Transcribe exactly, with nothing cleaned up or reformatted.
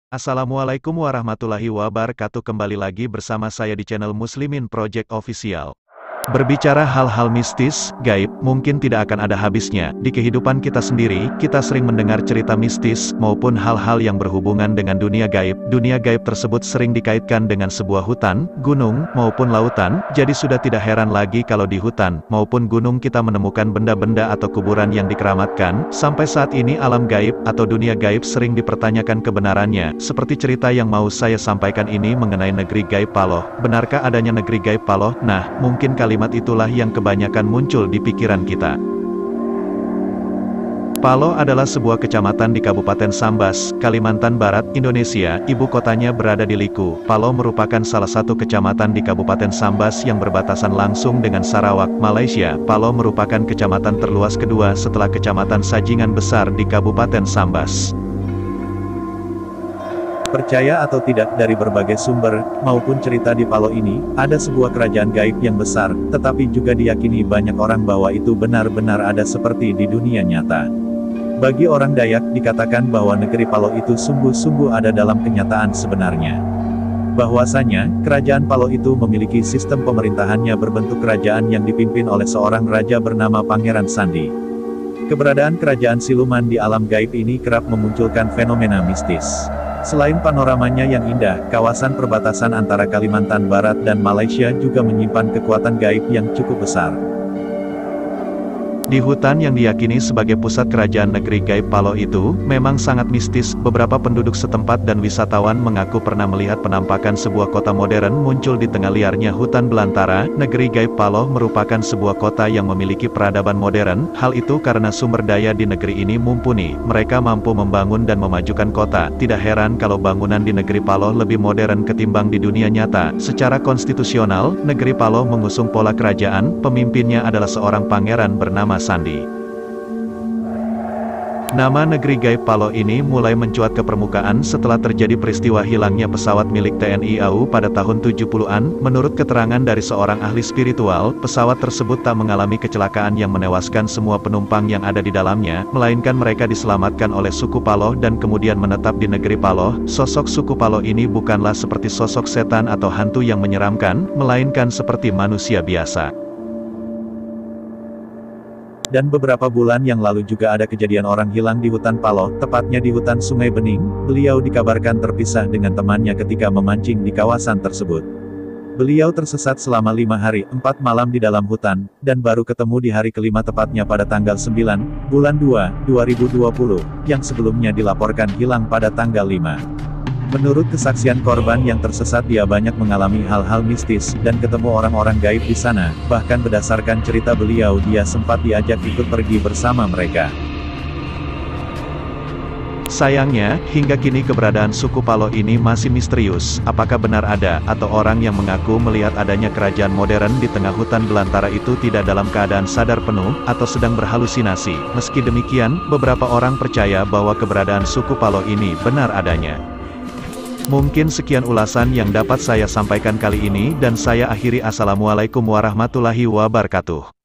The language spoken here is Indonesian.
Assalamualaikum warahmatullahi wabarakatuh. Kembali lagi bersama saya di channel Muslimin Project Official. Berbicara hal-hal mistis, gaib, mungkin tidak akan ada habisnya. Di kehidupan kita sendiri, kita sering mendengar cerita mistis, maupun hal-hal yang berhubungan dengan dunia gaib. Dunia gaib tersebut sering dikaitkan dengan sebuah hutan, gunung, maupun lautan, jadi sudah tidak heran lagi kalau di hutan, maupun gunung kita menemukan benda-benda atau kuburan yang dikeramatkan. Sampai saat ini alam gaib, atau dunia gaib sering dipertanyakan kebenarannya. Seperti cerita yang mau saya sampaikan ini mengenai negeri gaib Paloh. Benarkah adanya negeri gaib Paloh? Nah, mungkin kalimat itulah yang kebanyakan muncul di pikiran kita. Paloh adalah sebuah kecamatan di Kabupaten Sambas, Kalimantan Barat, Indonesia. Ibu kotanya berada di Liku. Paloh merupakan salah satu kecamatan di Kabupaten Sambas yang berbatasan langsung dengan Sarawak, Malaysia. Paloh merupakan kecamatan terluas kedua setelah Kecamatan Sajingan Besar di Kabupaten Sambas. Percaya atau tidak, dari berbagai sumber, maupun cerita di Paloh ini, ada sebuah kerajaan gaib yang besar, tetapi juga diyakini banyak orang bahwa itu benar-benar ada seperti di dunia nyata. Bagi orang Dayak, dikatakan bahwa negeri Paloh itu sungguh-sungguh ada dalam kenyataan sebenarnya. Bahwasanya, kerajaan Paloh itu memiliki sistem pemerintahannya berbentuk kerajaan yang dipimpin oleh seorang raja bernama Pangeran Sandi. Keberadaan kerajaan siluman di alam gaib ini kerap memunculkan fenomena mistis. Selain panoramanya yang indah, kawasan perbatasan antara Kalimantan Barat dan Malaysia juga menyimpan kekuatan gaib yang cukup besar. Di hutan yang diyakini sebagai pusat kerajaan negeri gaib Paloh itu, memang sangat mistis. Beberapa penduduk setempat dan wisatawan mengaku pernah melihat penampakan sebuah kota modern muncul di tengah liarnya hutan belantara. Negeri gaib Paloh merupakan sebuah kota yang memiliki peradaban modern. Hal itu karena sumber daya di negeri ini mumpuni. Mereka mampu membangun dan memajukan kota. Tidak heran kalau bangunan di negeri Paloh lebih modern ketimbang di dunia nyata. Secara konstitusional, negeri Paloh mengusung pola kerajaan. Pemimpinnya adalah seorang pangeran bernama Sandi. Nama negeri gaib Paloh ini mulai mencuat ke permukaan setelah terjadi peristiwa hilangnya pesawat milik T N I A U pada tahun tujuh puluhan. Menurut keterangan dari seorang ahli spiritual, pesawat tersebut tak mengalami kecelakaan yang menewaskan semua penumpang yang ada di dalamnya, melainkan mereka diselamatkan oleh suku Paloh dan kemudian menetap di negeri Paloh. Sosok suku Paloh ini bukanlah seperti sosok setan atau hantu yang menyeramkan, melainkan seperti manusia biasa. Dan beberapa bulan yang lalu juga ada kejadian orang hilang di hutan Paloh, tepatnya di hutan Sungai Bening. Beliau dikabarkan terpisah dengan temannya ketika memancing di kawasan tersebut. Beliau tersesat selama lima hari, empat malam di dalam hutan, dan baru ketemu di hari kelima tepatnya pada tanggal sembilan, bulan dua, dua ribu dua puluh, yang sebelumnya dilaporkan hilang pada tanggal lima. Menurut kesaksian korban yang tersesat, dia banyak mengalami hal-hal mistis, dan ketemu orang-orang gaib di sana. Bahkan berdasarkan cerita beliau, dia sempat diajak ikut pergi bersama mereka. Sayangnya, hingga kini keberadaan suku Paloh ini masih misterius. Apakah benar ada, atau orang yang mengaku melihat adanya kerajaan modern di tengah hutan belantara itu tidak dalam keadaan sadar penuh, atau sedang berhalusinasi? Meski demikian, beberapa orang percaya bahwa keberadaan suku Paloh ini benar adanya. Mungkin sekian ulasan yang dapat saya sampaikan kali ini, dan saya akhiri. Assalamualaikum warahmatullahi wabarakatuh.